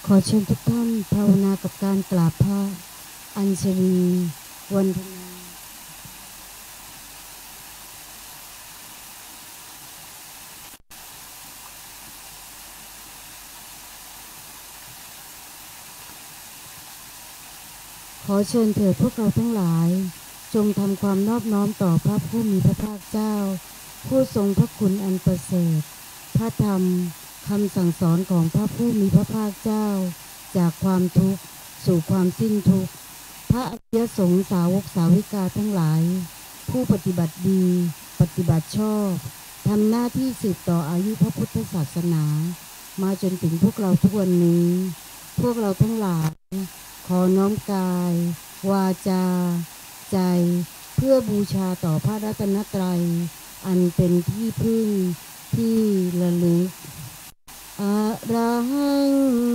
ขอเชิญทุกท่านภาวนากับการกราบพระอัญชลีวันธนาขอเชิญเถิดพวกเราทั้งหลายจงทำความนอบน้อมต่อพระผู้มีพระภาคเจ้าผู้ทรงพระคุณอันประเสริฐพระธรรมคำสั่งสอนของพระผู้มีพระภาคเจ้าจากความทุกข์สู่ความสิ้นทุกข์พระอริยสงฆ์สาวกสาวิกาทั้งหลายผู้ปฏิบัติดีปฏิบัติชอบทำหน้าที่สืบต่ออายุพระพุทธศาสนามาจนถึงพวกเราทุกวันนี้พวกเราทั้งหลายขอน้อมกายวาจาใจเพื่อบูชาต่อพระรัตนตรัยอันเป็นที่พึ่งที่ระลึกอะระหัง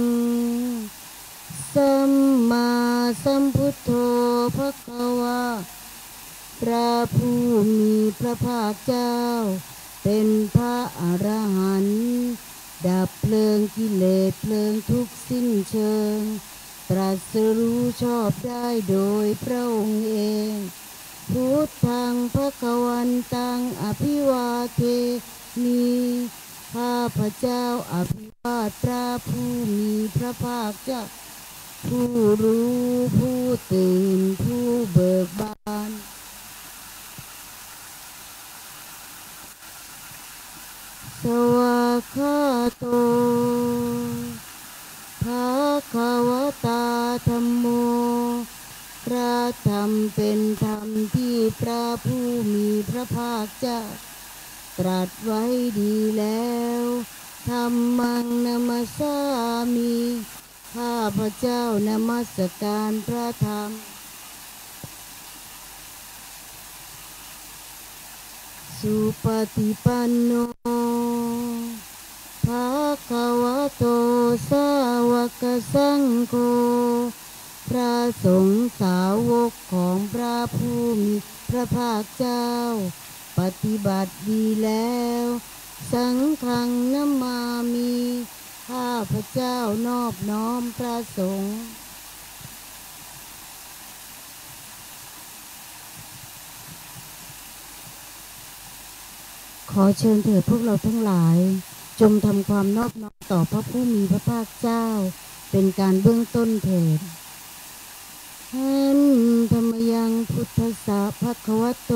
สัมมาสัมพุทโธภควาพระผู้มีพระภาคเจ้าเป็นพระอรหันต์ดับเพลิงกิเลสเพลิงทุกข์สิ้นเชิงตรัสรู้ชอบได้โดยพระองค์เองพุทธังภควันตังอภิวาเทมิข้าพเจ้าอภิวาทพระผู้มีพระภาคเจ้าผู้รู้ผู้ตื่นผู้เบิกบานสวากขาโตภควตาธัมโมพระธรรมเป็นธรรมที่พระผู้มีพระภาคเจ้าตรัสไว้ดีแล้วธัมมังนัมสสามิข้าพเจ้านมัสการพระธรรมสุปฏิปันโนภควโตสาวกสังโฆพระสงฆ์สาวกของพระผู้มีพระภาคเจ้าปฏิบัติดีแล้วสังฆังนัมมามิข้าพเจ้านอบน้อมพระสงฆ์ขอเชิญเถิดพวกเราทั้งหลายจงทำความนอบน้อมต่อพระผู้มีพระภาคเจ้าเป็นการเบื้องต้นเถิดหันธรรมยังพุทธสาภควโต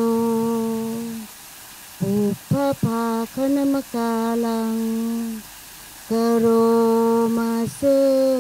ปุพพภาคณมกาลังกโรมาเซ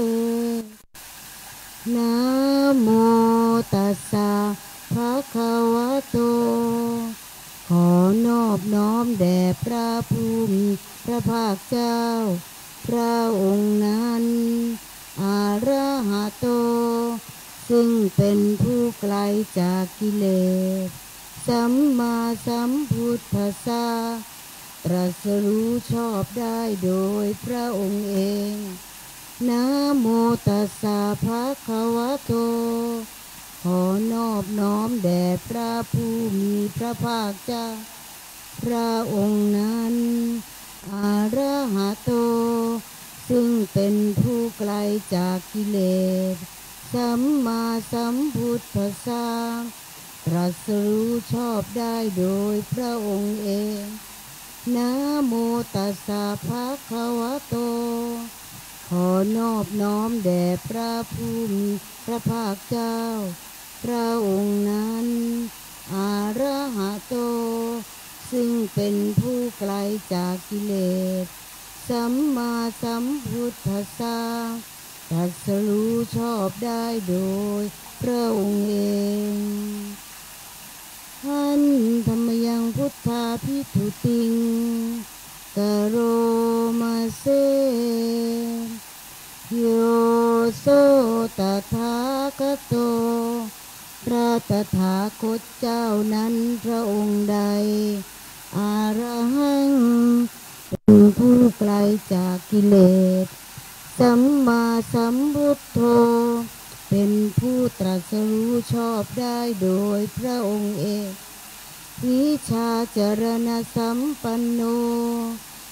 นะโมตัสสะภะคะวะโตขอนอบน้อมแด่พระผู้มีพระภาคเจ้าพระองค์นั้นอะระหะโตซึ่งเป็นผู้ไกลจากกิเลสสัมมาสัมพุทธัสสะตรัสรู้ชอบได้โดยพระองค์เองนะโมตัสสะภะคะวะโตขอนอบน้อมแด่พระผู้มีพระภาคเจ้าพระองค์นั้นอะระหะโตซึ่งเป็นผู้ไกลจากกิเลสสัมมาสัมพุทธัสสะตรัสรู้ชอบได้โดยพระองค์เองนะโมตัสสะภะคะวะโตขอนอบน้อมแด่พระผู้มีพระภาคเจ้าพระองค์นั้นอะระหะโตซึ่งเป็นผู้ไกลจากกิเลสสัมมาสัมพุทธัสสะตรัสรู้ชอบได้โดยพระองค์เองหันธรรมยังพุทธาภิทุติงกโรมาเซโยโสตถาคโตพระตถาคตเจ้านั้นพระองค์ใดอรหังเป็นผู้ไกลจากกิเลสสัมมาสัมพุทโธเป็นผู้ตรัสรู้ชอบได้โดยพระองค์เองวิชาจรณสัมปันโน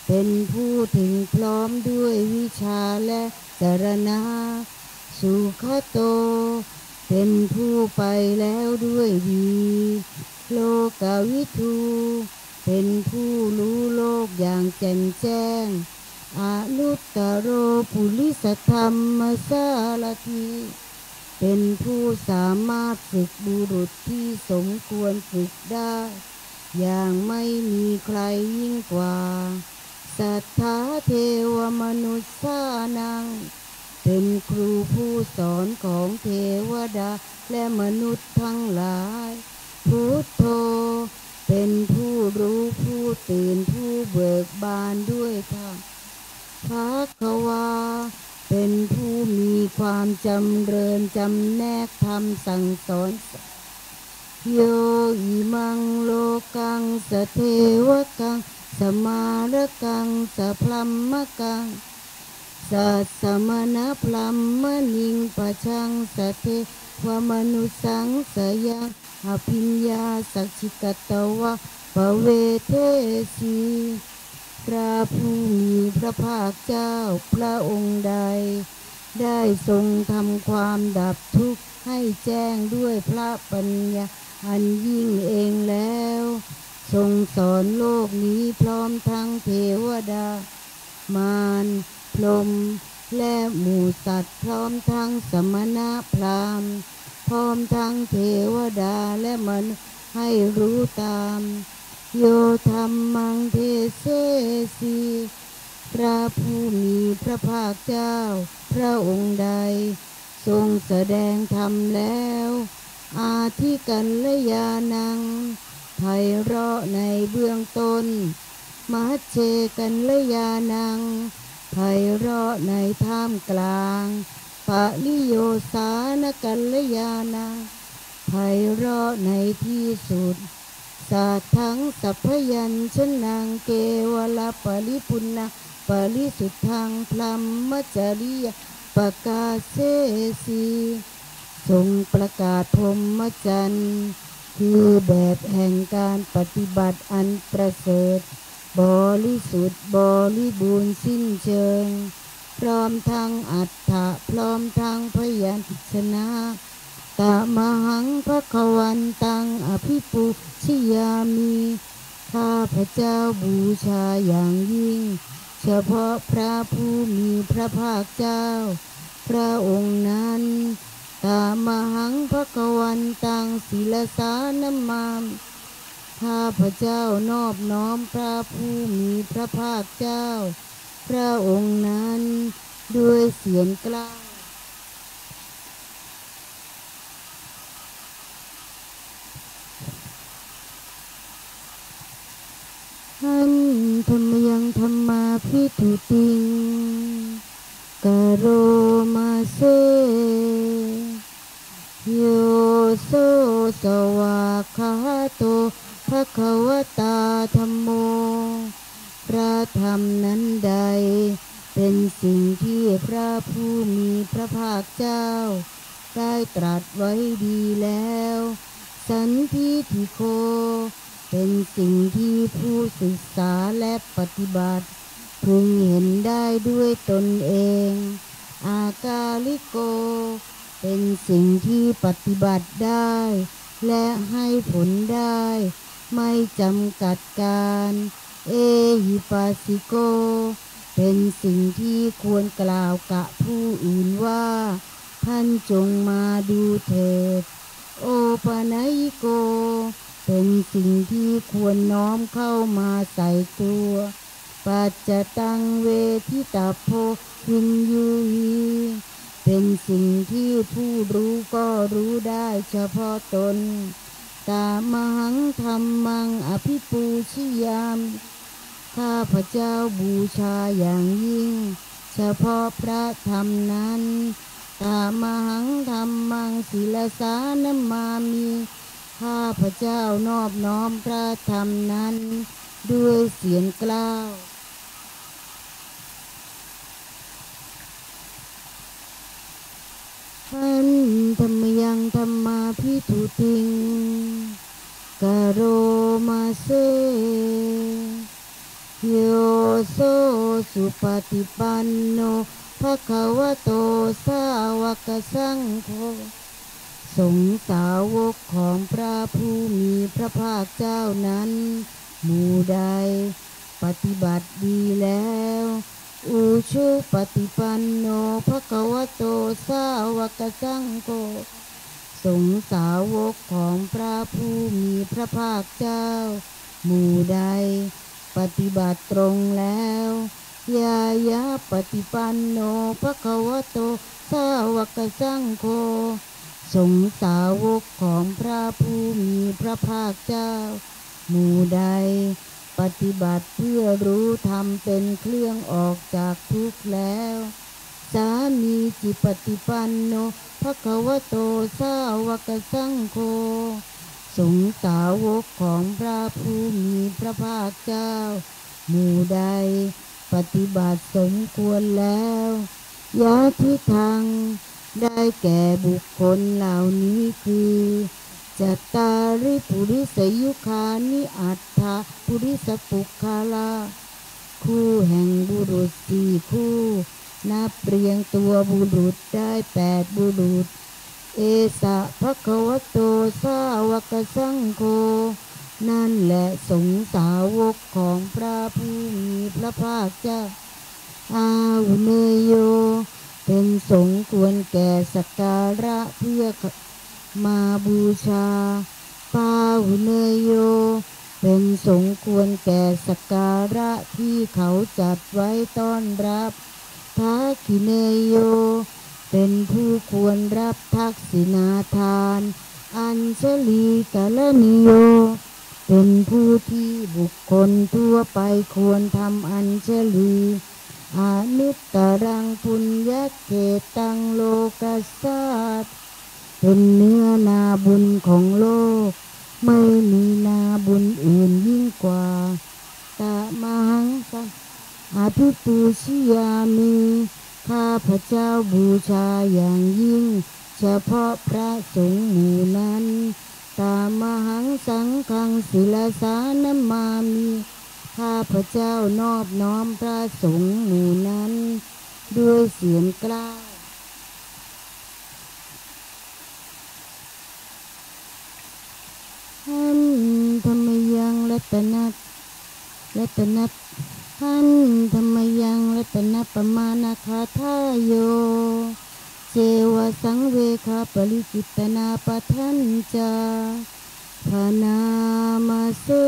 เป็นผู้ถึงพร้อมด้วยวิชาและจรณะสุขโตเป็นผู้ไปแล้วด้วยดีโลกวิทูเป็นผู้รู้โลกอย่างแจ่มแจ้งอนุตตโรปุริสธรรมสารถิเป็นผู้สามารถฝึกบุรุษที่สมควรฝึกได้อย่างไม่มีใครยิ่งกว่าสัทธาเทวมนุษย์สานังเป็นครูผู้สอนของเทวดาและมนุษย์ทั้งหลายพุทโธเป็นผู้รู้ผู้ตื่นผู้เบิกบานด้วยธรรมภควาเป็นผู้มีความจำเริญจำแนกธรรมสั่งสอนโยอิมังโลกังสเทวกังสมารกังสพลัมมกังสัสสมณพลัมมนิงปะชังสเทวมนุสังสยังอภิญญาสัจจิกตวะปะเวเทสีพระผู้มีพระภาคเจ้าพระองค์ใดได้ทรงทำความดับทุกข์ให้แจ้งด้วยพระปัญญาอันยิ่งเองแล้วทรงสอนโลกนี้พร้อมทั้งเทวดามารพรหมและหมู่สัตว์พร้อมทั้งสมณพราหมณ์พร้อมทั้งเทวดาและมนุษย์ให้รู้ตามโยธรรมังเทเสสีพระผู้มีพระภาคเจ้าพระองค์ใดทรงแสดงธรรมแล้วอาทิกัลยานังไพเราะในเบื้องต้นมัชเชกัลยานังไพเราะในท่ามกลางปะลิโยสานกัลยานังไพเราะในที่สุดสัทธังสัพพยัญชนะเกวลปริปุณณปริสุทธังพลัมมจริยปกาเสสีทรงประกาศพรหมจรรย์คือแบบแห่งการปฏิบัติอันประเสริฐบริสุทธิ์บริบูรณ์สิ้นเชิงพร้อมทั้งอัฏฐะพร้อมทั้งพยัญชนะตมหังภควันตังอภิปูชยามิข้าพเจ้าบูชาอย่างยิ่งเฉพาะพระผู้มีพระภาคเจ้าพระองค์นั้นตมหังภควันตังศิลสานมามข้าพเจ้านอบน้อมพระผู้มีพระภาคเจ้าพระองค์นั้นด้วยเสียงกล้าหันธรรมยังธรรมาพิทุติงกโรมาเซโยโสสวากขาโตภควตาธัมโมพระธรรมนั้นใดเป็นสิ่งที่พระผู้มีพระภาคเจ้าได้ตรัสไว้ดีแล้วสันทิฏฐิโกเป็นสิ่งที่ผู้ศึกษาและปฏิบัติพึงเห็นได้ด้วยตนเองอากาลิโกเป็นสิ่งที่ปฏิบัติได้และให้ผลได้ไม่จำกัดการเอหิปัสสิโกเป็นสิ่งที่ควรกล่าวกับผู้อื่นว่าท่านจงมาดูเถิดโอปนัยโกเป็นสิ่งที่ควรน้อมเข้ามาใส่ตัวปัจจตังเวทิตาโพวินยูหีเป็นสิ่งที่ผู้รู้ก็รู้ได้เฉพาะตนตามหังธรรมังอภิปูชิยามข้าพเจ้าบูชาอย่างยิ่งเฉพาะพระธรรมนั้นตามหังธรรมังศิลสานมามิข้าพเจ้านอบน้อมพระธรรมนั้นด้วยเสียงกล้าวหันธรรมยังธรรมาพิทุติงกโรมาเซโยโสสุปฏิปันโนภควโตสาวกสังโฆสงฆ์สาวกของพระผู้มีพระภาคเจ้านั้นหมู่ใดปฏิบัติดีแล้วอุชุปฏิปันโนภควโตสาวกสังโฆสงฆ์สาวกของพระผู้มีพระภาคเจ้าหมู่ใดปฏิบัติตรงแล้วยายะปฏิปันโนภควโตสาวกสังโฆสงฆ์สาวกของพระผู้มีพระภาคเจ้าหมู่ใดปฏิบัติเพื่อรู้ธรรมเป็นเครื่องออกจากทุกข์แล้วสามีจิปฏิปันโนภควโตสาวกสังโฆสงฆ์สาวกของพระผู้มีพระภาคเจ้าหมู่ใดปฏิบัติสมควรแล้วยะทิทังได้แก่บุคคลเหล่านี้คือจัตตาริปุริสยุคานิอัตถะปุริสปุคคาลาคู่แห่งบุรุษสี่คู่นับเรียงตัวบุรุษได้8บุรุษเอสะภควโตสาวกสังโฆนั่นแหละสงฆ์สาวกของพระผู้มีพระภาคเจ้าอาหุเนยโยเป็นสงฆ์ควรแก่สักการะเพื่อมาบูชาปาหุเนยโยเป็นสงฆ์ควรแก่สักการะที่เขาจัดไว้ต้อนรับทักขิเนยโยเป็นผู้ควรรับทักษิณาทานอัญชลีกัลนิโยเป็นผู้ที่บุคคลทั่วไปควรทำอัญชลีอานิตตรังปุญญเกตังโลกัสสาตเป็นเนื้อนาบุญของโลกไม่มีนาบุญอื่นยิ่งกว่าตะมังสังอภิปูชิยามิข้าพเจ้าบูชาอย่างยิ่งเฉพาะพระสงฆ์หมู่นั้นตามหังสังฆังศิลสานมามิข้าพเจ้านอบน้อมพระสงฆ์หมู่นั้นด้วยเสียงกล้าวหันธรรมยังรัตนัตหันธรรมยังรัตนปมาณคาทายโยเจวสังเวคาปริจิตนาปทัญจาพนามาเส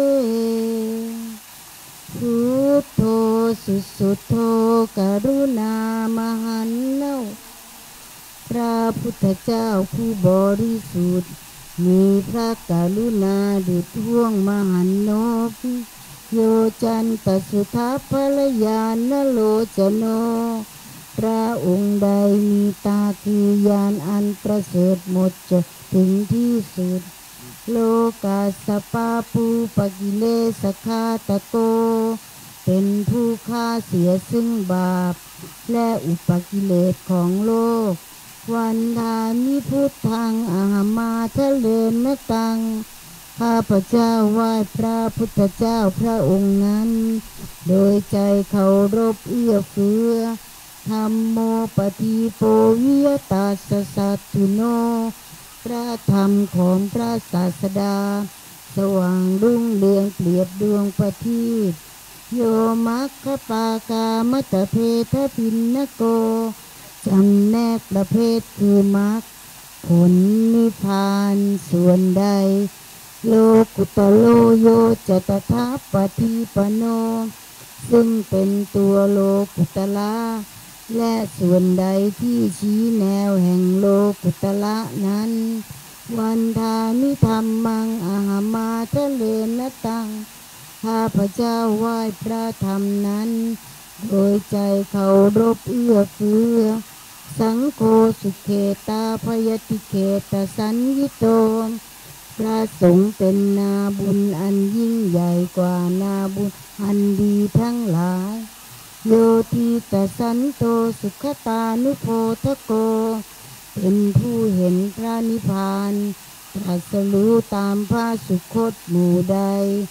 พุทโธสุโธกรุณามหันโนพระพุทธเจ้าผู้บริสุทธิ์มีพระกรุณาดุจห่วงมหันนบโยจันตสุทัพพลยานโลจโนพระองค์ใดมีตาคือยานอันประเสริฐหมดจดถึงที่สุดโลกาสปาปูปกิเลสคาตโกเป็นผู้ฆ่าเสียซึ่งบาปและอุปกิเลสของโลกวันทามิพุทธังอาหามาทะเลนตังข้าพเจ้าไหว้พระพุทธเจ้าพระองค์นั้นโดยใจเคารพเอื้อเฟื้อธัมโมปฏิโปวิยตาสสัตถุโนพระธรรมของพระศาสดาสว่างรุ่งเรืองเปรียบดวงประทีปโยมัคคปากามตเพทพินนโกจำแนกประเภทคือมรรคผลนิพพานส่วนใดโลกุตโลโยจตถาปฏิปโนซึ่งเป็นตัวโลกุตละและส่วนใดที่ชี้แนวแห่งโลกุตละนั้นวันทามิธรรมังอาหามาทะเลนตังข้าพเจ้าไหว้พระธรรมนั้นโดยใจเคารพเอื้อเฟื้อสังโฆสุเขตาพยติเขตสัญญิโตพระสงฆ์เป็นนาบุญอันยิ่งใหญ่กว่านาบุญอันดีทั้งหลายโยทีตสันโตสุขตานุโพธโกเป็นผู้เห็นพระนิพพานตรัสรู้ตามพระสุคตหมู่ใด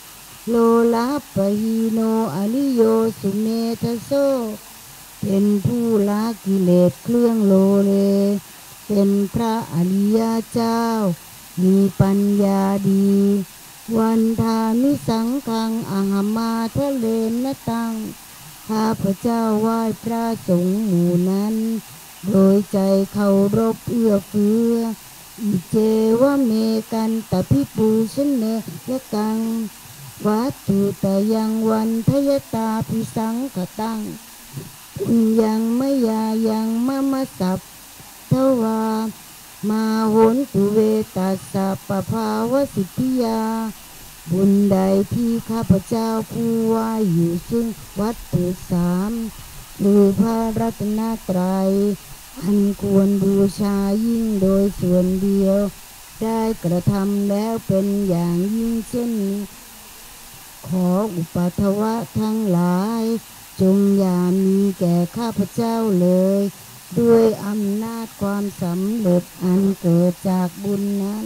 โลลาปะฮีโนอริโยสุเมทโสเป็นผู้ละกิเลสเครื่องโลเลเป็นพระอริยเจ้ามีปัญญาดีวันทามิสังฆังอหมาทะเลนตังข้าพระเจ้าไหว้พระสงฆ์หมู่นั้นโดยใจเคารพเอื้อเฟื้ออิเจวะเมกันตพิปูชเนยกังวัตถุตยังวันทยตาภิสังขตังปุญญังมยายังมะมะสัพทวามาโหนตุเวตัสสะปะภาวสิทธิยาบุญใดที่ข้าพเจ้าผู้ว่าอยู่ซึ่งวัตถุสามหรือพระรัตนตรัยอันควรบูชายิ่งโดยส่วนเดียวได้กระทำแล้วเป็นอย่างยิ่งเช่นนี้ขออุปัฏฐวะทั้งหลายจงอย่ามีแก่ข้าพเจ้าเลยด้วยอำนาจความสำเร็จอันเกิดจากบุญนั้น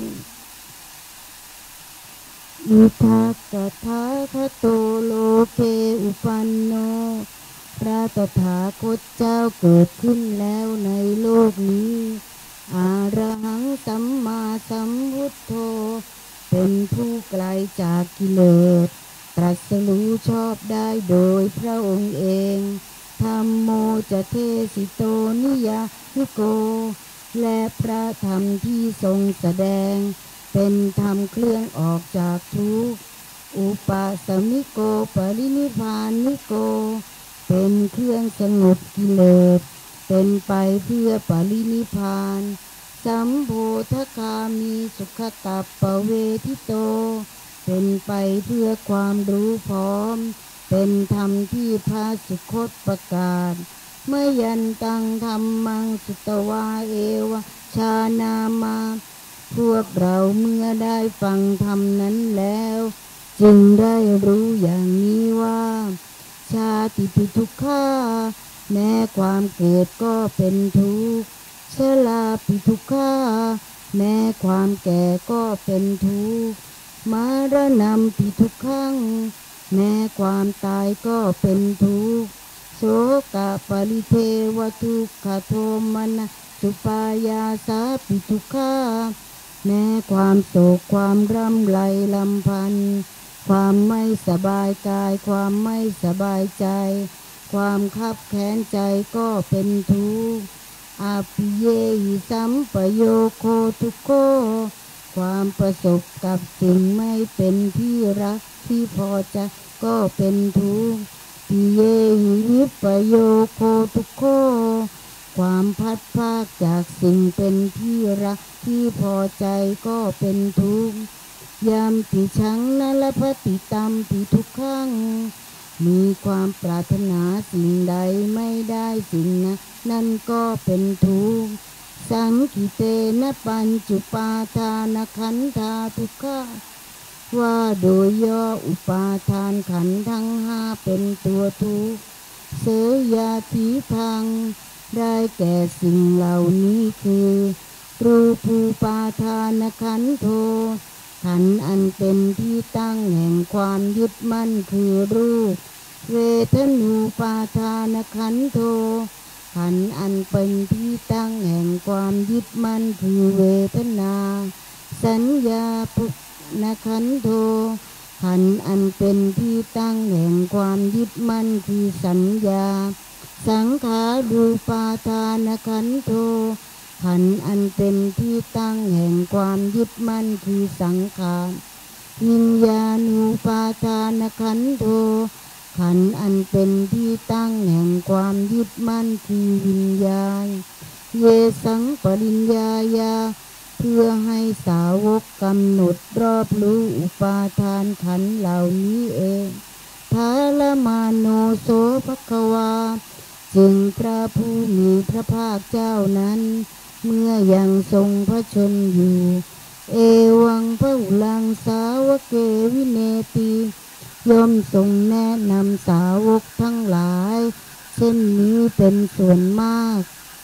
อิทักกถาคโตโลเกอุปันโนพระตถาคตเจ้าเกิดขึ้นแล้วในโลกนี้อะระหังสัมมาสัมพุทโธเป็นผู้ไกลจากกิเลสตรัสรู้ชอบได้โดยพระองค์เองธัมโมจะเทสิโตนิยานิโกและพระธรรมที่ทรงแสดงเป็นธรรมเครื่องออกจากทุกข์อุปาสมิโกปรินิพพานิโกเป็นเครื่องสงบกิเลสเป็นไปเพื่อปรินิพพานสัมโพธคามีสุขตัปปเวทิโตเป็นไปเพื่อความรู้พร้อมเป็นธรรมที่พระสุคตประกาศเมื่อยันตังธรรมังสุตวาเอวชานามาพวกเราเมื่อได้ฟังธรรมนั้นแล้วจึงได้รู้อย่างนี้ว่าชาติปิทุกขาแม้ความเกิดก็เป็นทุกข์ชราปิทุกขาแม้ความแก่ก็เป็นทุกข์มรณะปิทุกขังแม้ความตายก็เป็นทุกข์โสกปริเทวทุกขโทมนัสสุปายาสาปิทุกขาแม้ความโศกความร่ำไรลำพันธ์ความไม่สบายกายความไม่สบายใจความคับแค้นใจก็เป็นทุกข์อาภิเยหิสัมปโยโคทุกโขความประสบกับสิ่งไม่เป็นที่รักที่พอใจก็เป็นทุกข์ปิเยหิวิปโยโคทุกโขความพัดพรากจากสิ่งเป็นที่รักที่พอใจก็เป็นทุกข์ยามปิชังนลปฏิตัมปิทุกขังมีความปรารถนาสิ่งใดไม่ได้สิ่งนั้นนั่นก็เป็นทุกข์สังคิเตนะปัญจุปาทานขันธาทุกขาว่าโดยย่ออุปาทานขันธ์ทั้งห้าเป็นตัวทุกข์เสยาทิทังได้แก่สิ่งเหล่านี้คือรูปูปาทานขันโธขันธ์อันเป็นที่ตั้งแห่งความยึดมั่นคือรูปเวทนูปาทานขันโธขันธ์อันเป็นที่ตั้งแห่งความยึดมั่นคือเวทนาสัญญาปุณขันโธขันธ์อันเป็นที่ตั้งแห่งความยึดมั่นคือสัญญาสังขารูปาทานขันโธขันธ์อันเป็นที่ตั้งแห่งความยึดมั่นคือสังขารวิญญาณูปาทานขันโธขันธ์อันเป็นที่ตั้งแห่งความยึดมั่นคือวิญญาณเยสังปริญญายาเพื่อให้สาวกกำหนดรอบรู้อุปาทานขันธ์เหล่านี้เองทาลมาโนโสภควาจึงพระผู้มีพระภาคเจ้านั้นเมื่อยังทรงพระชนอยู่เอวังพระอุลังสาวกเกวิเนติย่อมทรงแนะนำสาวกทั้งหลายเช่นนี้เป็นส่วนมาก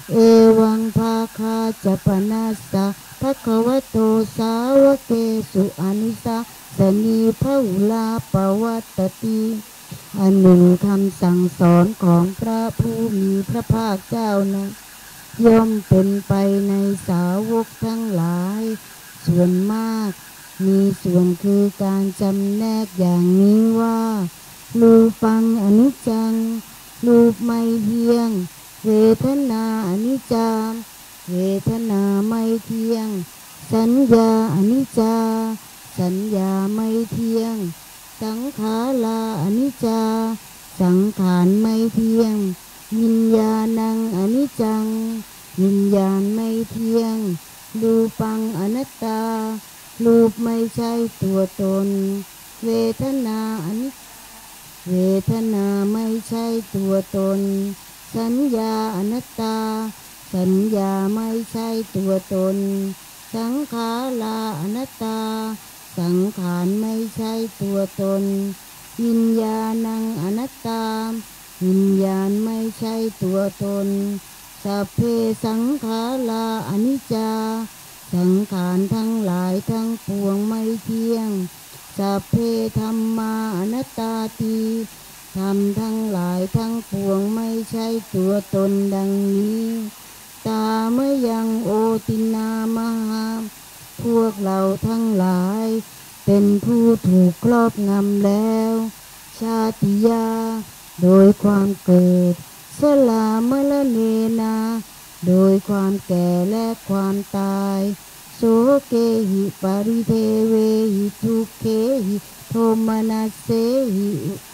เอวังภาคาจะปนัสสะภะคะวะโตสาวกเกสุอานิสาสนีพหุลาปวัตติอันหนึ่งคำสั่งสอนของพระผู้มีพระภาคเจ้านะย่อมเป็นไปในสาวกทั้งหลายส่วนมากมีส่วนคือการจำแนกอย่างนี้ว่ารูปังอนิจจังรูปไม่เที่ยงเวทนาอนิจจาเวทนาไม่เที่ยงสัญญาอนิจจาสัญญาไม่เที่ยงสังขาราอนิจจาสังขารไม่เที่ยงวิญญาณังอนิจจังวิญญาณไม่เที่ยงรูปังอนัตตารูปไม่ใช่ตัวตนเวทนาอนิจเวทนาไม่ใช่ตัวตนสัญญาอนัตตาสัญญาไม่ใช่ตัวตนสังขาราอนัตตาสังขารไม่ใช่ตัวตนวิญญาณังอนัตตาวิญญาณไม่ใช่ตัวตนสัพเพสังขาราอนิจจาสังขารทั้งหลายทั้งปวงไม่เที่ยงสัพเพธัมมาอนัตตาติธรรมทั้งหลายทั้งปวงไม่ใช่ตัวตนดังนี้ตามยังโอตินามหาพวกเราทั้งหลายเป็นผู้ถูกครอบงำแล้วชาติยาโดยความเกิดสลามละเนนาโดยความแก่และความตายโสเกหิปาริเทเวหิทุกเขหิโทมนัสเสหิ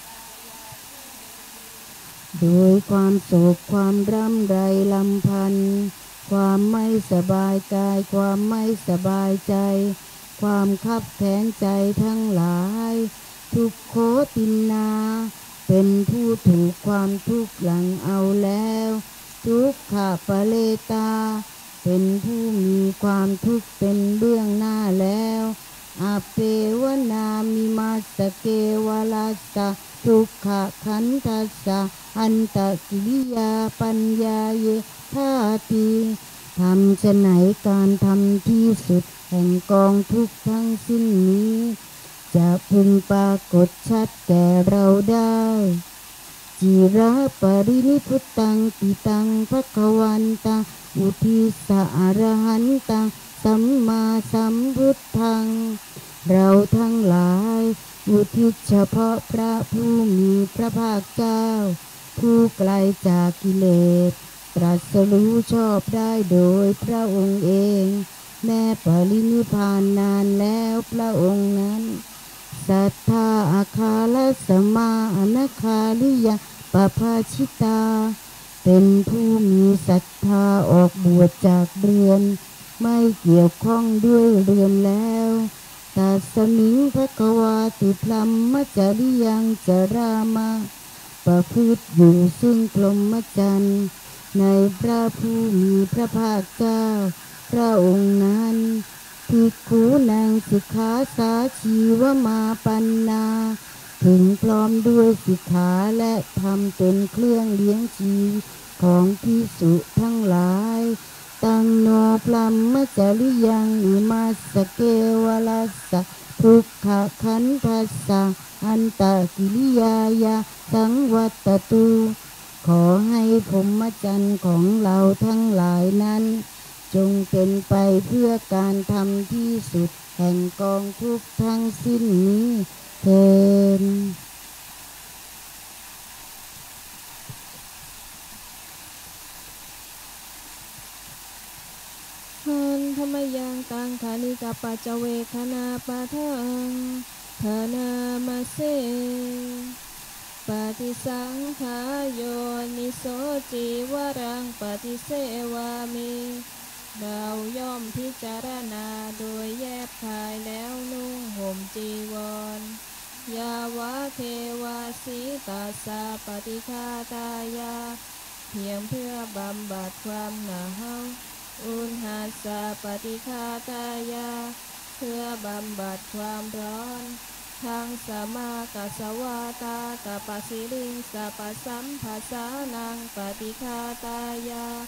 โดยความโศกความร่ำไรลำพันธ์ความไม่สบายกายความไม่สบายใจความคับแค้นใจทั้งหลายทุกโขตินนาเป็นผู้ถูกความทุกข์หลังเอาแล้วทุกขปะเลตาเป็นผู้มีความทุกข์เป็นเบื้องหน้าแล้วอาเปวนามิมัสสเกวลัสสะทุกขขันธัสสะอันตกิริยาปัญญาเยธาติทำจะไหนการทำที่สุดแห่งกองทุกข์ทั้งสิ้นนี้จะพึงปรากฏชัดแก่เราได้จิระปรินิพุตตังปิตังภควันตังอุทิสะอรหันตังสัมมาสัมพุทธังเราทั้งหลายอุทิศเฉพาะพระผู้มีพระภาคเจ้าผู้ไกลจากกิเลสตรัสรู้ชอบได้โดยพระองค์เองแม้ปรินิพพานนานแล้วพระองค์นั้นศรัทธาอาคาลสมาอนาคาลิยาปภาชิตาเป็นผู้มีศรัทธาออกบวชจากเรือนไม่เกี่ยวข้องด้วยเรือนแล้วตัสมิงภควาติพลัมมจริยังจรามาประพฤติอยู่ซึ่งพรหมจรรย์ในพระผู้มีพระภาคเจ้าพระองค์นั้นภิกขุนางสิกขาสาชีวมาปันนาถึงพร้อมด้วยสิกขาและธรรมเป็นเครื่องเลี้ยงชีวิตของภิกษุทั้งหลายตังโนพลัมมจริยังอิมัสสเกวลัสสะทุกขขันธัสสะอันตกิริยายาสังวัตตุขอให้พรหมจรรย์ของเราทั้งหลายนั้นจงเป็นไปเพื่อการทำที่สุดแห่งกองทุกข์ทั้งสิ้นนี้เถิดหันธรรมยังตังคานิกาปัจเจเวคณาปะทังธนามาเสปฏิสังขายโยนิโสจิวรังปฏิเสวามิเราย่อมพิจารณาโดยแยบคายแล้วนุ่งห่มจีวรยาวะเทวาสีตาสาปฏิฆาตายาเพียงเพื่อบำบัดความหนาวอุณหาสาปฏิฆาตายาเพื่อบำบัดความร้อนทั้งสมากัสสวาตาตปสิลิงสัปสัมภาสานังปฏิฆาตายา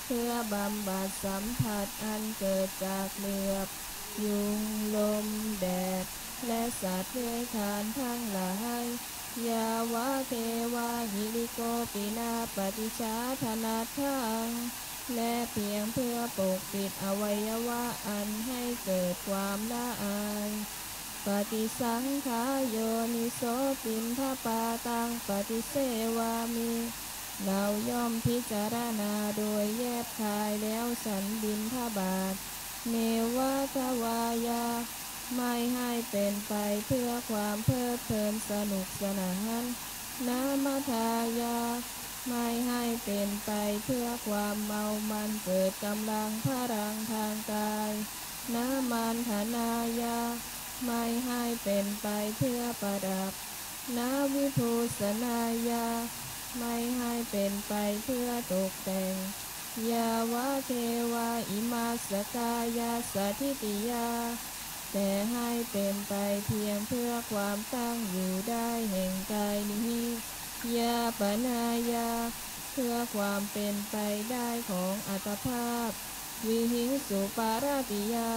เพื่อบำบัดสัมผัสอันเกิดจากเหลือบยุงลมแดดและสัตว์เลื้อยคลานทั้งหลายยาวะเทวาหิริโกปินาปฏิชาธนาทังและเพียงเพื่อปกปิดอวัยวะอันให้เกิดความละอายปฏิสังขายโยนิโสปินทปาตังปฏิเสวามิเราย่อมพิจารณาโดยแยบคายแล้วฉันบิณฑบาตเนวะทวายาไม่ให้เป็นไปเพื่อความเพลิดเพลินสนุกสนานนามัทายาไม่ให้เป็นไปเพื่อความเมามันเกิดกำลังพลังทางกายนามันธนายาไม่ให้เป็นไปเพื่อประดับนาวิภูสนายาไม่ให้เป็นไปเพื่อตกแต่งยาวะเทวาอิมาสกายาสถิติยาแต่ให้เป็นไปเพียงเพื่อความตั้งอยู่ได้แห่งกายนี้ยาปนายาเพื่อความเป็นไปได้ของอัตภาพวิหิงสุปาราติยา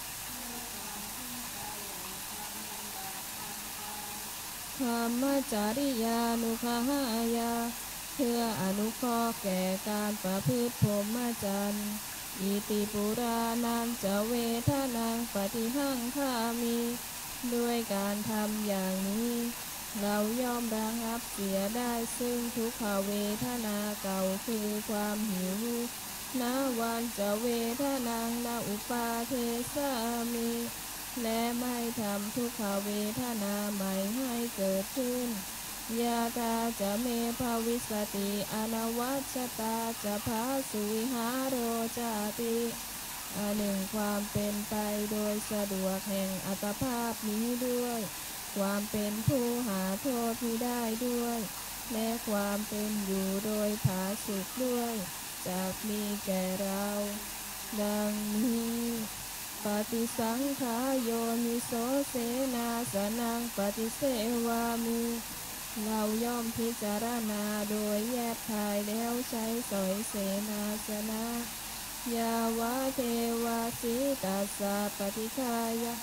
ธรรมจาริยานุขหายาเพื่ออนุเคราะห์แก่การประพฤติพรหมจรรย์อิติปุรานันจะเวทนังปฏิหังคามิด้วยการทำอย่างนี้เราย่อมระงับเสียได้ซึ่งทุกขเวทนาเก่าคือความหิวนาวันจะเวทนังนาอุปาเทสามิและไม่ทำทุกขเวทนาใหม่ให้เกิดขึ้นยาตาจะเมภาวิสติอนวัชตาจะพาสุวิหารโรจาติอันหนึ่งความเป็นไปโดยสะดวกแห่งอัตภาพนี้ด้วยความเป็นผู้หาโทษที่ได้ด้วยและความเป็นอยู่โดยผาสุกด้วยจากมีแก่เราดังนี้ปฏิสังขายโยนิโสเสนาสนังปฏิเสวามิเราย่อมพิจารณาโดยแยกคายแล้วใช้สอยเสนาสนะยาวะเทวาสิตัสสะปฏิคายะ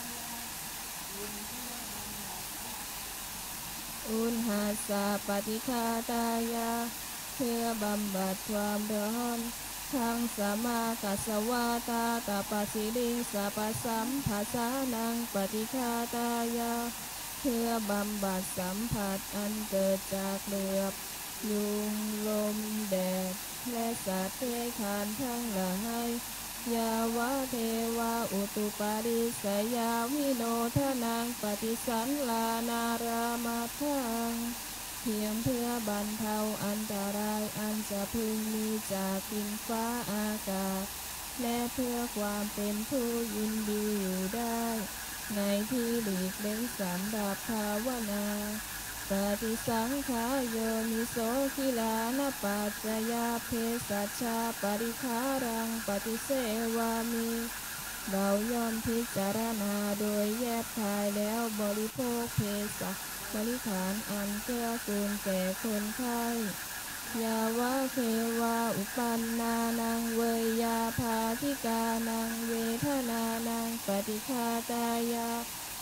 อุณหาสะปฏิคาตายาเพื่อบำบัดความร้อนทั้งสมากัสสวาตาตาปสิลิงสัพสัมภาสานังปฏิคาตายาเพื่อบำบัดสัมผัสอันเกิดจากเหลือบยุงลมแดดและสัตว์เลื้อยคลานทั้งหลายยาวะเทวาอุตุปาริสยาวิโนทนังปฏิสันลานารามาทังเพียงเพื่อบรรเทาอันตรายอันจะพึงมีจากดินฟ้าอากาศและเพื่อความเป็นผู้ยินดีอยู่ได้ในที่หลีกเล้นสำหรับภาวนาปฏิสังขายโยนิโสกิลานปัจจยาเพสัชชาปริคารังปฏิเสวามิเราย่อมพิจารณาโดยแยบคายแล้วบริโภคเภสัชบริขารอันเกื้อกูลแก่คนไข้ยาวะเทวาอุปันนานังเวยาภาธิกานังเวทนานังปฏิฆาตายา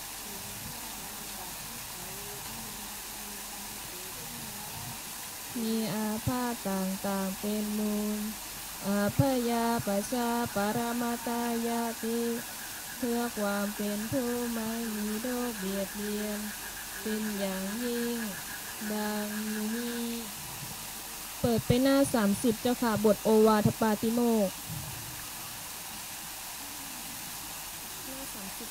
มีอาพาธต่างๆเป็นมูลอาพยาปชาปรมาตายาติเพื่อความเป็นผู้ไม่มีโรคเบียดเบียนเป็นอย่างยิ่งดังนี้เปิดไปหน้า30เจ้าค่ะบทโอวาทปาติโมกข์หน้า30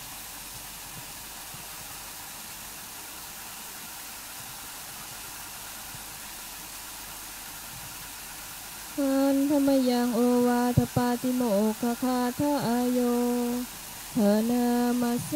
ขันธมยังโอวาทปาติโมกขคาทะโยเธนามาเส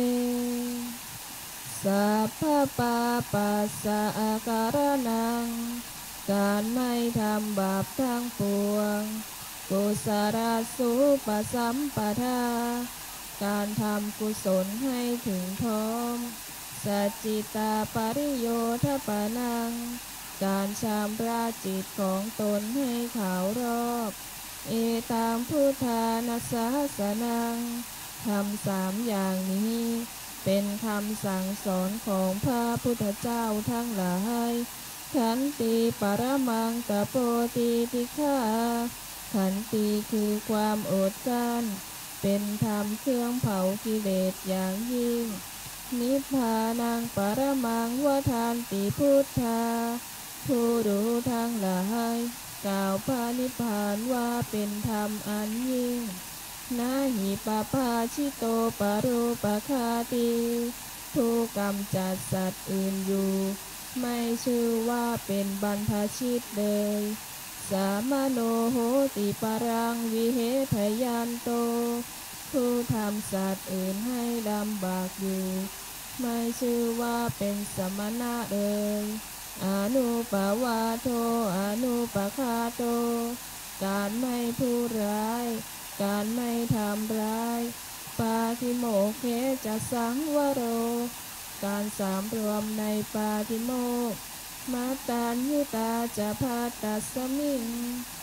สัพพปาปัสสะอาการนังการไม่ทำบาปทั้งปวงกุศลสุปสัมปทาการทำกุศลให้ถึงพร้อมสัจจิตาปริโยทปนังการชำระจิตของตนให้ขาวรอบเอตังพุทธานัสสะสนังคำ3อย่างนี้เป็นคำสั่งสอนของพระพุทธเจ้าทั้งหลายขันติปรมังตโปติติฆาขันติคือความอดกลั้นเป็นธรรมเครื่องเผากิเลสอย่างยิ่งนิพพานังปรมังวทานติพุทธาผู้รู้ทั้งหลายกล่าวพระนิพพานว่าเป็นธรรมอันยิ่งนาหิปปาชิโตปโรปคาติผู้กำจัดสัตว์อื่นอยู่ไม่ชื่อว่าเป็นบรรพชิตเลยสามโนโหติปรังวิเหทยันโตผู้ทำสัตว์อื่นให้ลำบากอยู่ไม่ชื่อว่าเป็นสมณะเลยอนุปวาโทอนุปคาโตการไม่พูดร้ายการไม่ทำร้ายปาทิโมกเขจะสังวโรการสำรวมในปาทิโมกข์มาตัญญุตาจะพาตัสมิง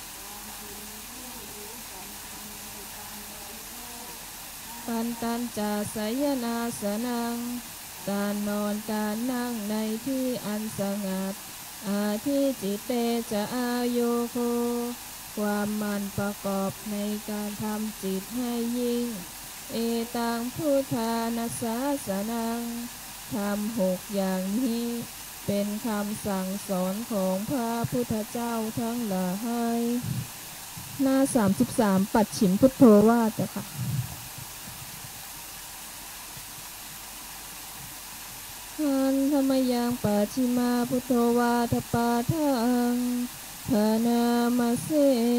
ปันตัญจาสยนาสนังการนอนการนั่งในที่อันสงัดอาทิจิตเตจะอาโยโคความมันประกอบในการทำจิตให้ยิ่งเอตังพุทธานัสสะสนังทำ6อย่างนี้เป็นคำสั่งสอนของพระพุทธเจ้าทั้งหลายหน้า33ปัจฉิมพุทโธวาทค่ะหันธรรมยังปัจฉิมาพุทโธวาทปาทังพนามาเส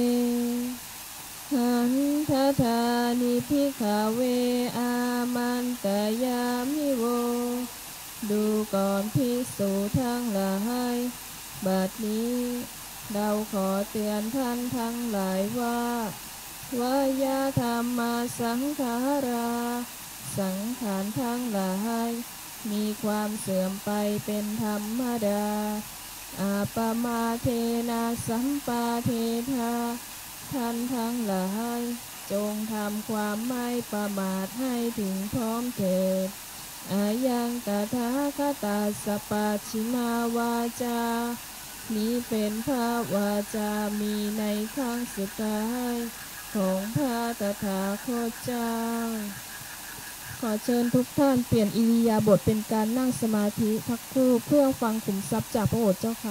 หันทธานิพิขเวอามันตยามิโวดูก่อนภิกษุทั้งหลายบัดนี้เราขอเตือนท่านทั้งหลายว่าวายาธรรมาสังขาราสังขารทั้งหลายมีความเสื่อมไปเป็นธรรมดาอาปมาเทนะสัมปาเทธาท่านทั้งหลายจงทำความไม่ประมาทให้ถึงพร้อมเถิดอายังตถาคตาสปัจฉิมาวาจานี้เป็นพระวาจามีในครั้งสุดท้ายของพระตถาคตเจ้าขอเชิญทุกท่านเปลี่ยนอิริยาบถเป็นการนั่งสมาธิพักครู่เพื่อฟังขุมทรัพย์จากพระโอษฐ์เจ้าค่ะ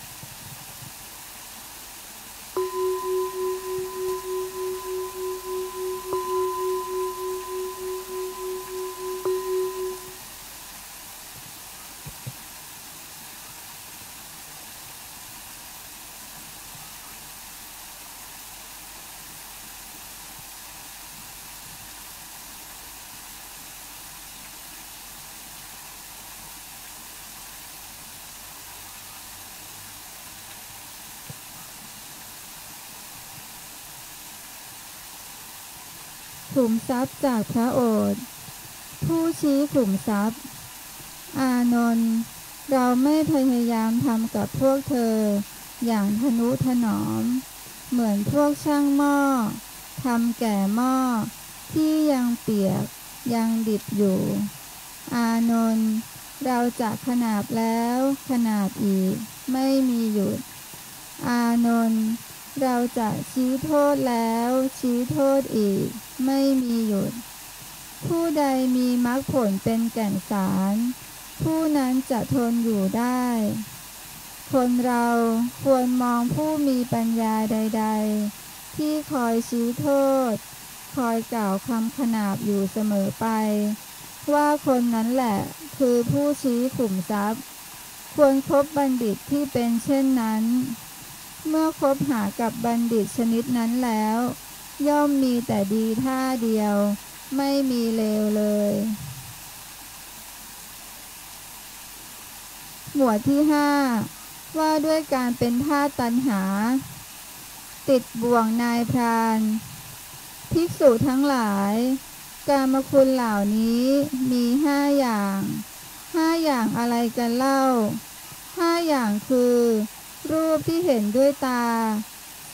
ขุมทรัพย์จากพระโอษฐ์ผู้ชี้ขุมทรัพย์อานนท์เราไม่พยายามทำกับพวกเธออย่างทนุถนอมเหมือนพวกช่างหม้อทำแก่หม้อที่ยังเปียกยังดิบอยู่อานนท์เราจะขนาบแล้วขนาบอีกไม่มีหยุดอานนท์เราจะชี้โทษแล้วชี้โทษอีกไม่มีหยุดผู้ใดมีมรรคผลเป็นแก่นสารผู้นั้นจะทนอยู่ได้คนเราควรมองผู้มีปัญญาใดๆที่คอยชี้โทษคอยกล่าวคำขนาบอยู่เสมอไปว่าคนนั้นแหละคือผู้ชี้ขุมทรัพย์ควรคบบัณฑิตที่เป็นเช่นนั้นเมื่อคบหากับบัณฑิตชนิดนั้นแล้วย่อมมีแต่ดีท่าเดียวไม่มีเลวเลยหมวดที่5ว่าด้วยการเป็นทาสตัณหาติดบ่วงนายพรานภิกษุทั้งหลายกามคุณเหล่านี้มี5อย่างอะไรกันเล่า5อย่างคือรูปที่เห็นด้วยตา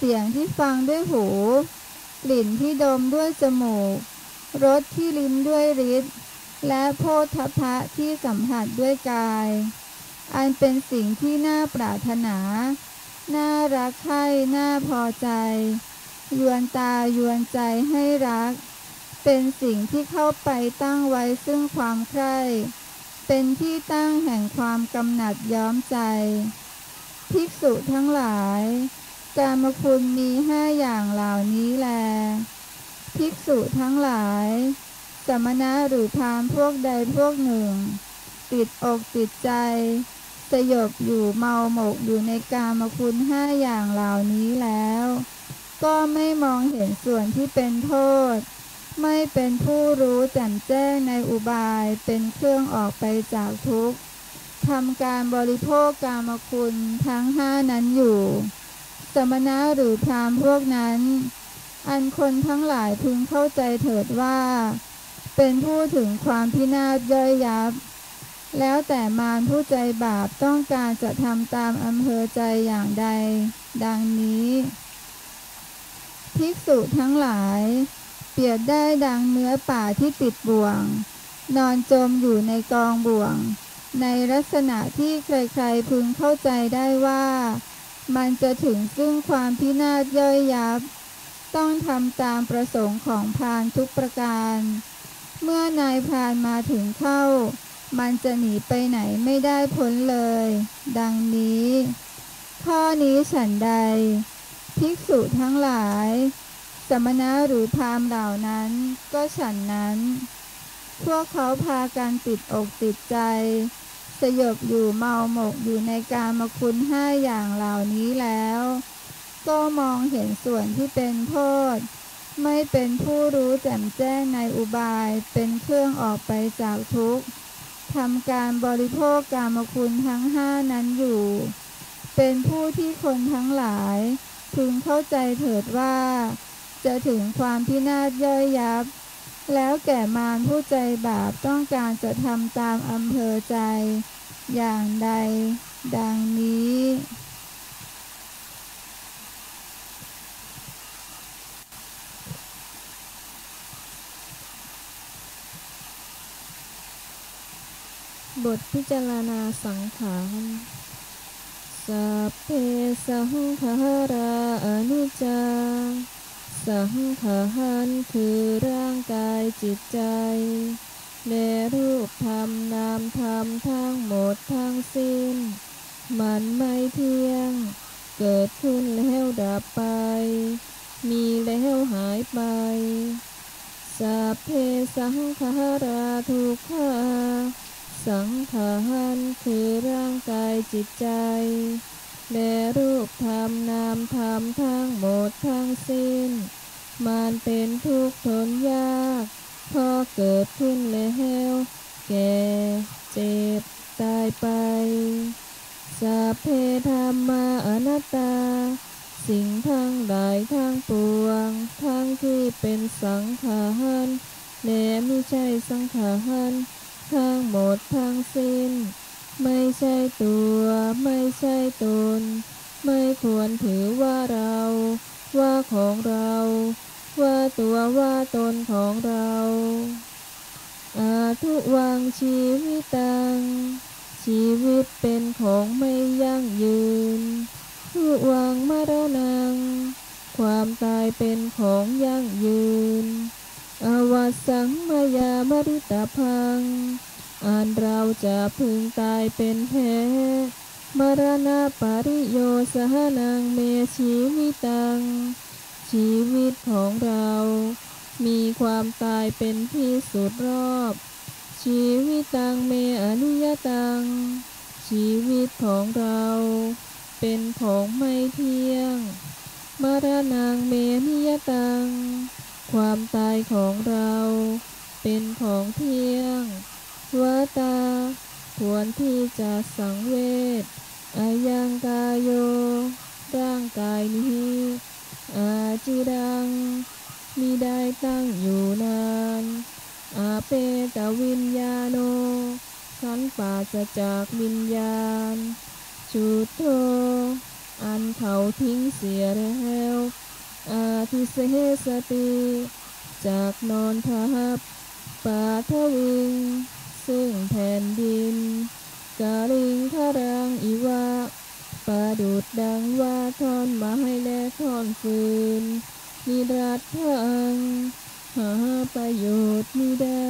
สียงที่ฟังด้วยหูกลิ่นที่ดมด้วยจมูกรสที่ลิ้มด้วยฤทธิ์และโภฏฐัพพะที่สัมผัสด้วยกายอันเป็นสิ่งที่น่าปรารถนาน่ารักใคร่น่าพอใจยวนตายวนใจให้รักเป็นสิ่งที่เข้าไปตั้งไว้ซึ่งความใคร่เป็นที่ตั้งแห่งความกำหนัดย้อมใจภิกษุทั้งหลายกามคุณมี5อย่างเหล่านี้แลภิกษุทั้งหลายสมณะหรือพราหมณ์พวกใดพวกหนึ่งติดอกติดใจสยบอยู่เมาหมกอยู่ในกามคุณ5อย่างเหล่านี้แล้วก็ไม่มองเห็นส่วนที่เป็นโทษไม่เป็นผู้รู้แจ่มแจ้งในอุบายเป็นเครื่องออกไปจากทุกข์ทำการบริโภคกามคุณทั้ง5นั้นอยู่สมณะหรือพราหมณ์พวกนั้นอันคนทั้งหลายพึงเข้าใจเถิดว่าเป็นผู้ถึงความพินาศย่อยยับแล้วแต่มารผู้ใจบาปต้องการจะทำตามอำเภอใจอย่างใดดังนี้ภิกษุทั้งหลายเปรียบได้ดังเนื้อป่าที่ติดบ่วงนอนจมอยู่ในกองบ่วงในลักษณะที่ใครๆพึงเข้าใจได้ว่ามันจะถึงซึ่งความพินาศย่อยยับต้องทำตามประสงค์ของพรานทุกประการเมื่อนายพรานมาถึงเข้ามันจะหนีไปไหนไม่ได้พ้นเลยดังนี้ข้อนี้ฉันใดภิกษุทั้งหลายสมณะหรือพราหมณ์เหล่านั้นก็ฉันนั้นพวกเขาพากันติดอกติดใจสยบอยู่เมาหมกอยู่ในกามคุณ5อย่างเหล่านี้แล้วก็มองเห็นส่วนที่เป็นโทษไม่เป็นผู้รู้แจ่มแจ้งในอุบายเป็นเครื่องออกไปจากทุกข์ทำการบริโภคกามคุณทั้ง5นั้นอยู่เป็นผู้ที่คนทั้งหลายพึงเข้าใจเถิดว่าจะถึงความพินาศย่อยยับแล้วแก่มารผู้ใจบาปต้องการจะทำตามอำเภอใจอย่างใดดังนี้บทพิจารณาสังขารสัพเพสังขาราอนิจจังสังขารคือร่างกายจิตใจและรูปธรรมนามธรรมทั้งหมดทั้งสิ้นมันไม่เที่ยงเกิดขึ้นแล้วดับไปมีแล้วหายไปสัพเพสังขาราทุกขาสังขารคือร่างกายจิตใจและรูปธรรมนามธรรมทั้งหมดทั้งสิ้นมันเป็นทุกข์ทนยากพอเกิดขึ้นแล้วแก่เจ็บตายไปสัพเพธัมมาอนัตตาสิ่งทั้งหลายทั้งปวงทั้งที่เป็นสังขารและไม่ใช่สังขารทั้งหมดทั้งสิ้นไม่ใช่ตัวไม่ใช่ตนไม่ควรถือว่าเราว่าของเราว่าตัวว่าตนของเราอาทุวังชีวิตังชีวิตเป็นของไม่ยั่งยืนทุวังมรณังความตายเป็นของยั่งยืนอวัสสังมายามริตาพังอันเราจะพึงตายเป็นแพ้มรณะปริโยสหนังเมชีวิตังชีวิตของเรามีความตายเป็นที่สุดรอบชีวิตังเมอนิยตังชีวิตของเราเป็นของไม่เที่ยงมรณังเมนิยตังความตายของเราเป็นของเที่ยงวาตาควรที่จะสังเวชอายังกายโยร่างกายนี้อาจิรังมิได้ตั้งอยู่นานอาเปตวิญญาโนขันธ์ปราศจากวิญญาณจุโธอันเขาทิ้งเสียแล้วอาทิเสสติจากนอนทับป่าทวิงซึ่งแผ่นดินกาลิงทรังอีวะประดุดดังว่าทอนไม้และทอนฟืนนิรัตถังหาประโยชน์มิได้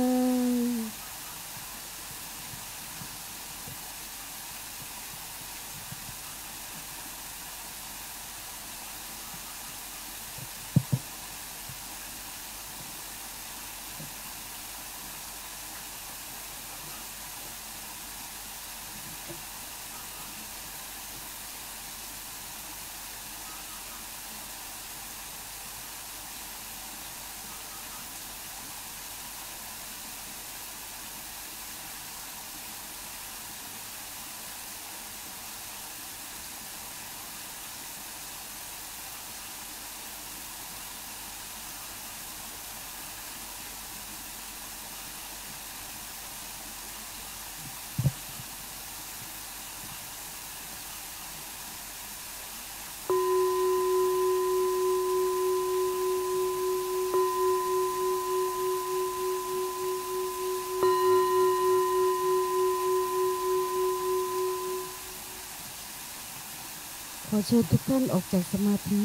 ขอเชิญทุกท่านออกจากสมาธิ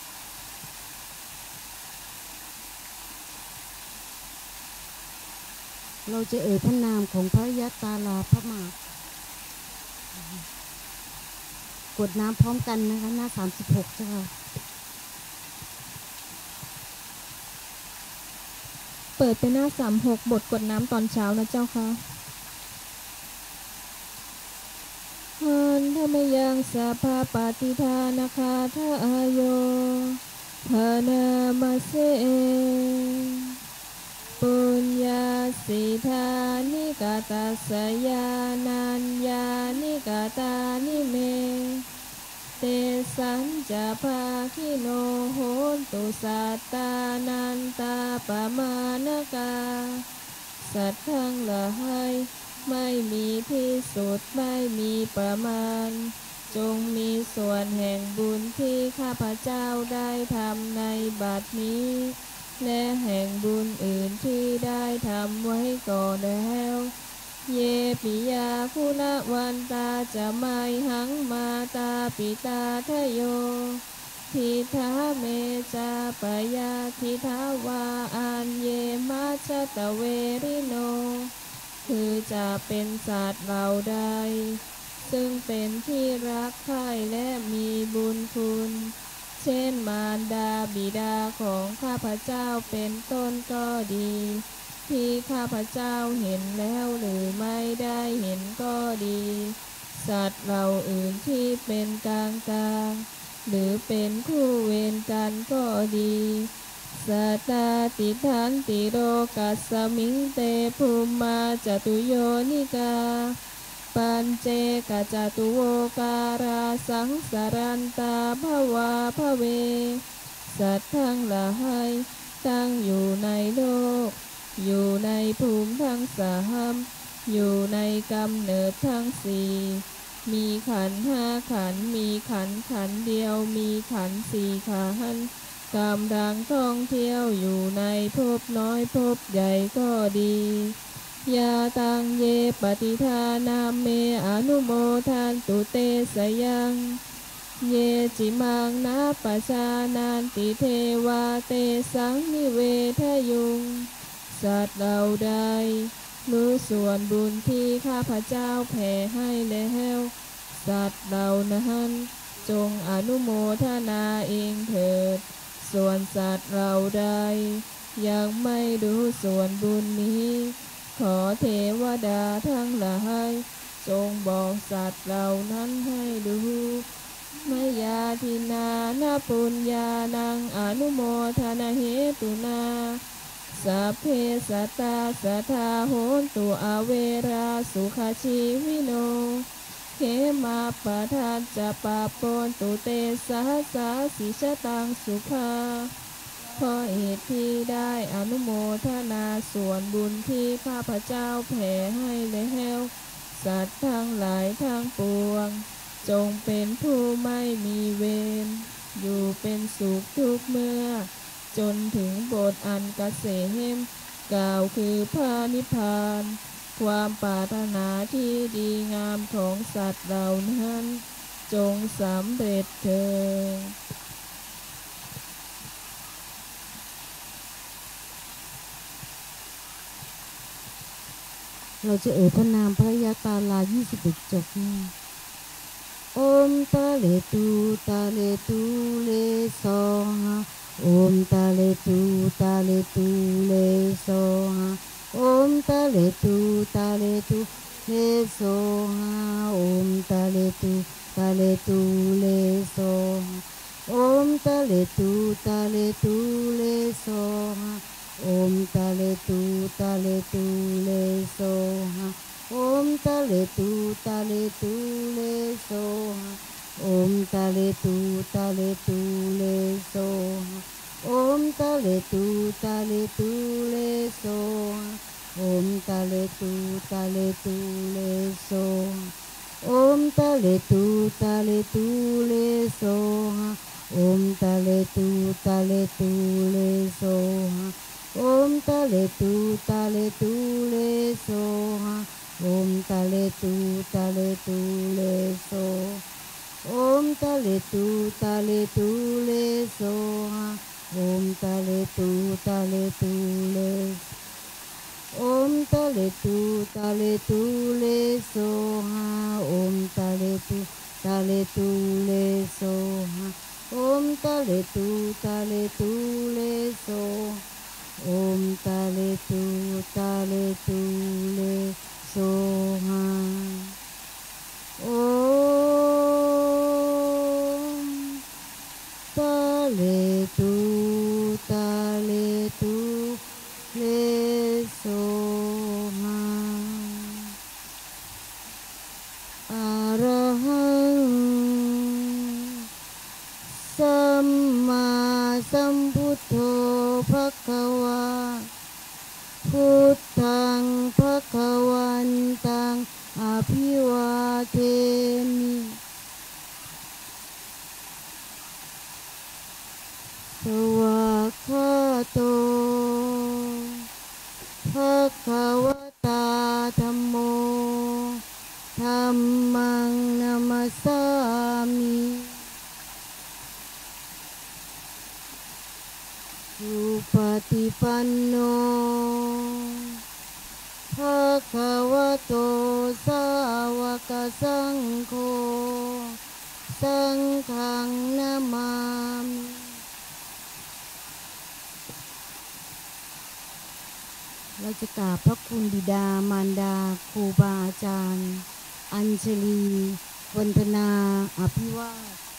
เราจะเอ่ยพระนามของพระยะตาลาพระมากกดน้ำพร้อมกันนะคะหน้า36จ้าเปิดเป็นหน้า36บทกดน้ำตอนเช้านะเจ้าค่ะหันธรรมยังสัพพะปฏิทานาคาทาโยภานามาเสปุญญาสิทานิกาตัสสยานัญญานิกาตานิเมเตสัญจะภาคิโนโหนตุสัตตานันตาปมานกาสัตว์ทั้งหลายไม่มีที่สุดไม่มีประมาณจงมีส่วนแห่งบุญที่ข้าพเจ้าได้ทำในบัดนี้และแห่งบุญอื่นที่ได้ทำไว้ก่อนแล้วเยปิยาคุณวันตาจะไม่หังมาตาปิตาทะโยทิทาเมจาปยาทิทาวาอันเยมัชตะเวริโนคือจะเป็นสัตว์เหล่าใดซึ่งเป็นที่รักใคร่และมีบุญคุณเช่นมารดาบิดาของข้าพเจ้าเป็นต้นก็ดีที่ข้าพเจ้าเห็นแล้วหรือไม่ได้เห็นก็ดีสัตว์เหล่าอื่นที่เป็นกลางกลางหรือเป็นคู่เวรกันก็ดีสัตตาติทันติโรกัสสมิงเตภูมาจตุโยนิกาปัญเจกจตุโวการาสังสารันตาภวาภเวสัตว์ทั้งหลายตั้งอยู่ในโลกอยู่ในภูมิทั้งสามอยู่ในกำเนิดทั้งสี่มีขันธ์ห้าขันธ์มีขันธ์เดียวมีขันธ์สี่ขันธ์กำลังท่องเที่ยวอยู่ในภพน้อยภพใหญ่ก็ดียาตังเยปฏิทานาเมอนุโมทันตุเตสยังเยจิมังนาปัจจานันติเทวาเตสังนิเวทยุงสัตว์เหล่าใดรู้ส่วนบุญที่ข้าพเจ้าแผ่ให้แล้วสัตว์เหล่านั้นจงอนุโมทนาเองเถิดส่วนสัตว์เหล่าใดยังไม่รู้ส่วนบุญนี้ขอเทวดาทั้งหลายจงบอกสัตว์เหล่านั้นให้ดูมยาทินานาปุญญานังอนุโมทนาเหตุนาสัพเพสัตตาสัทธาโหนตุอเวราสุขชีวิโนเขมาปะทัจจะปะปนตุเตสะสาสิชตังสุภาเพราะเหตุที่ได้อนุโมทนาส่วนบุญที่ข้าพเจ้าแผ่ให้แล้วสัตว์ทั้งหลายทั้งปวงจงเป็นผู้ไม่มีเวรอยู่เป็นสุขทุกเมื่อจนถึงบทอันเกษมกล่าวคือพระนิพพานความปรารถนาที่ดีงามของสัตว์เหล่านั้นจงสำเร็จเถิดเราจะพระนามพระยาตาลา21จบนี่โอมตาเลตูตาเลตูเลโซฮะโอมตาเลตูตาเลตูเลโซฮะโอมตาเลตูตาเลตูเลโซฮะโอมตาเลตูตาเลตูเลโซฮะโอมตาเลตูตาเลตูเลโซฮะโอมตาเลตูตาเลตูเลโซฮะโอมตาเลตูตาเลตูเลโซฮะโอมตาเลตูตาเลตูเลโซฮะโอมตาเลตูตาเลตูเลโซฮะโอมตาเลตูตาเลตูเลโซฮะโอมตาเลตูตาเลตูเลโซฮะโอมตาเลตูตาเลตูเลโซฮะโอมตาเลตูตาเลตูเลโซฮะโอมตาเลตูตาเลตูเลโซโอมตาเลตูตาเลตูเลโซฮะโอมตาเลตูตาเลตูเลโอมตาเลตูตาเลตูเลโซฮะโอมตาเลตูตาเลตูเลโซฮะโอมตาเลตูตาเลตูเลโซโอมตาเลตูตาเลตูเลโซฮะโอมตาเลตูตาเลตูเลโซฮะอะระหังสัมมาสัมพุทโธภควาพุทธังภวันตังอภิวาเทมิสวากขาโตภควตาธัมโมธัมมังนัมสสามิสุปฏิปันโนภควโตสาวกสังโฆสังฆังนามามิเราจะกราบพระคุณบิดามารดาครูบาอาจารย์อัญชลีวันธนาอภิวาส